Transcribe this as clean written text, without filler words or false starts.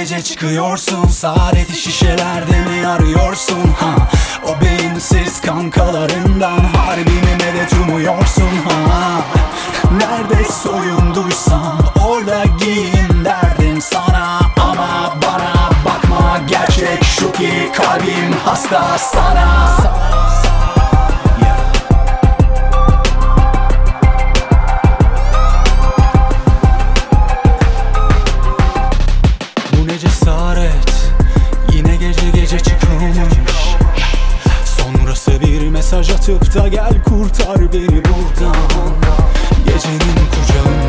gece çıkıyorsun, saadeti şişelerde mi arıyorsun? O beyinsiz kankalarından harbi mi medet umuyorsun? Nerede soyunduysan orada giyin derdim sana. Ama bana bakma, gerçek şu ki kalbim hasta sana. Bu ne cesaret, yine gece gece çıkılmış. Sonrası bir mesaj atıp da gel kurtar beni buradan. Gecenin kucağında